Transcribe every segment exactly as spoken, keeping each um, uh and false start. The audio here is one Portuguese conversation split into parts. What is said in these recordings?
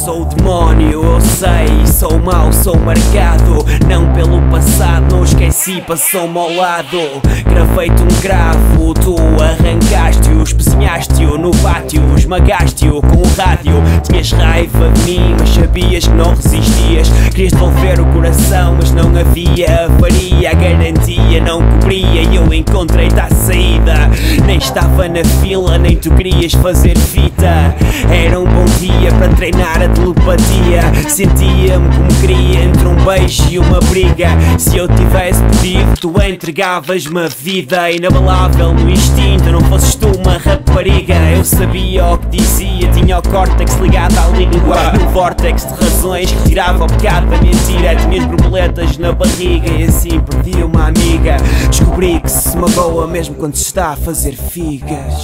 sou o demónio, eu sei, sou mau, sou marcado. Não pelo passado, não esqueci, passou-me ao lado. Gravei-te um gravo, tu arrancaste-o, espezinhaste-o no pátio, esmagaste-o com o rádio. Tinhas raiva de mim, mas sabias que não resistias. Querias devolver o coração, mas não havia avaria. A garantia não cobria e eu encontrei-te à saída. Nem estava na fila, nem tu querias fazer fita. Era um bom dia para treinar a telepatia. Sentia-me como queria entre um beijo e uma briga. Se eu tivesse pedido, tu entregavas-me a vida. Inabalável no instinto, não fosses tu uma rapariga. Eu sabia o que dizia, tinha o córtex ligado à língua. Um vórtex de razões que tirava o pecado da mentira. Tinhas borboletas na barriga e assim perdi uma amiga. Descobri que se magoa mesmo quando se está a fazer figas.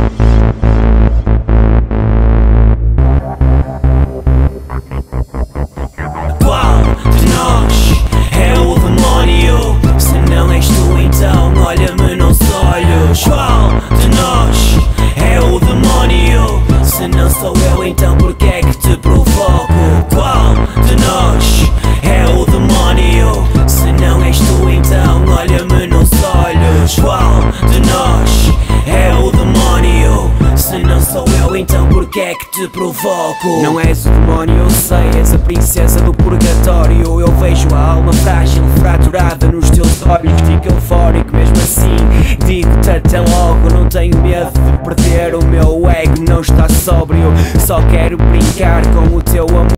Qual de nós é o demónio? Se não és tu, então olha-me nos olhos. Qual de nós é o demónio? Se não sou eu, então porquê é que te provoco? Qual de nós é o demónio? Se não és tu, então olha-me nos olhos. Qual de nós é o demónio? Se não sou eu, então porquê é que te provoco? Não és o demónio, eu sei, és a princesa do purgatório. Eu vejo a alma frágil, fraturada nos teus olhos. Fico eufórico mesmo assim, digo-te até logo. Não tenho medo de perder, o meu ego não está sóbrio. Só quero brincar com o teu amor.